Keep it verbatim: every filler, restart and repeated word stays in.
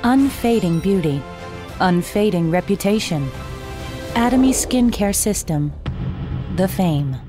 Unfading beauty, unfading reputation. Atomy skincare system, the fame.